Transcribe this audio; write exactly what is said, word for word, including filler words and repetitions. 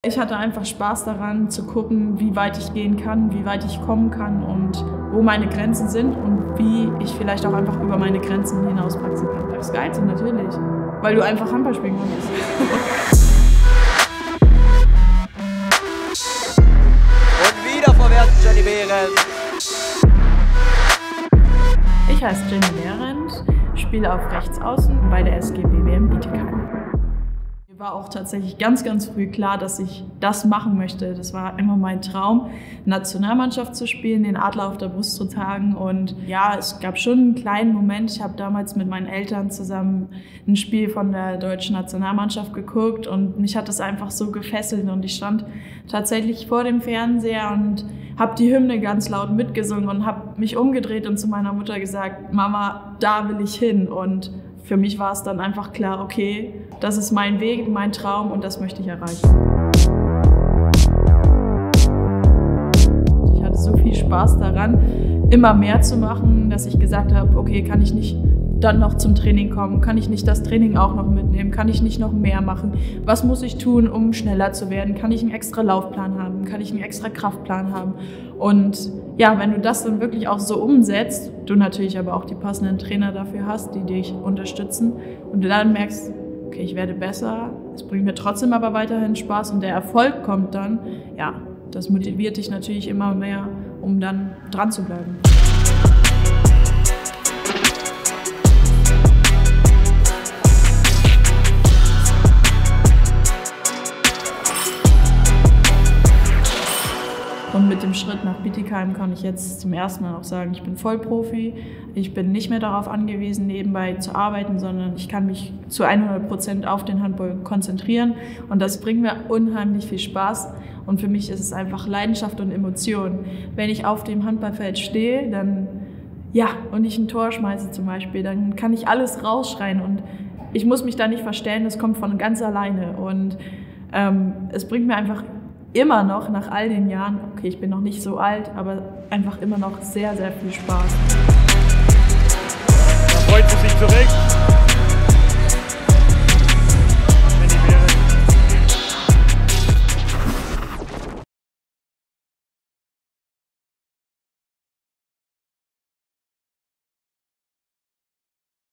Ich hatte einfach Spaß daran, zu gucken, wie weit ich gehen kann, wie weit ich kommen kann und wo meine Grenzen sind und wie ich vielleicht auch einfach über meine Grenzen hinaus wachsen kann. Das Geilste natürlich, weil du einfach Handball spielen kannst. Und wieder vorwärts Jenny Behrendt. Ich heiße Jenny Behrendt, spiele auf Rechtsaußen bei der S G B W M Bietigheim. Mir war auch tatsächlich ganz, ganz früh klar, dass ich das machen möchte. Das war immer mein Traum, Nationalmannschaft zu spielen, den Adler auf der Brust zu tragen. Und ja, es gab schon einen kleinen Moment. Ich habe damals mit meinen Eltern zusammen ein Spiel von der deutschen Nationalmannschaft geguckt und mich hat das einfach so gefesselt. Und ich stand tatsächlich vor dem Fernseher und habe die Hymne ganz laut mitgesungen und habe mich umgedreht und zu meiner Mutter gesagt, Mama, da will ich hin. Und für mich war es dann einfach klar, okay, das ist mein Weg, mein Traum und das möchte ich erreichen. Ich hatte so viel Spaß daran, immer mehr zu machen, dass ich gesagt habe, okay, kann ich nicht dann noch zum Training kommen? Kann ich nicht das Training auch noch mitnehmen? Kann ich nicht noch mehr machen? Was muss ich tun, um schneller zu werden? Kann ich einen extra Laufplan haben? Kann ich einen extra Kraftplan haben? Und ja, wenn du das dann wirklich auch so umsetzt, du natürlich aber auch die passenden Trainer dafür hast, die dich unterstützen und du dann merkst, okay, ich werde besser, es bringt mir trotzdem aber weiterhin Spaß und der Erfolg kommt dann, ja, das motiviert dich natürlich immer mehr, um dann dran zu bleiben. Und mit dem Schritt nach Bietigheim kann ich jetzt zum ersten Mal auch sagen, ich bin Vollprofi. Ich bin nicht mehr darauf angewiesen, nebenbei zu arbeiten, sondern ich kann mich zu hundert Prozent auf den Handball konzentrieren. Und das bringt mir unheimlich viel Spaß. Und für mich ist es einfach Leidenschaft und Emotion. Wenn ich auf dem Handballfeld stehe, dann, ja, und ich ein Tor schmeiße zum Beispiel, dann kann ich alles rausschreien. Und ich muss mich da nicht verstellen, das kommt von ganz alleine. Und ähm, es bringt mir einfach immer noch, nach all den Jahren, okay, ich bin noch nicht so alt, aber einfach immer noch sehr, sehr viel Spaß. Da freut sie sich zurecht.